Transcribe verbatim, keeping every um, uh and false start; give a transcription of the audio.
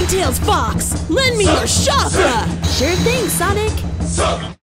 Tails Fox, lend me your chakra! Sure thing, Sonic!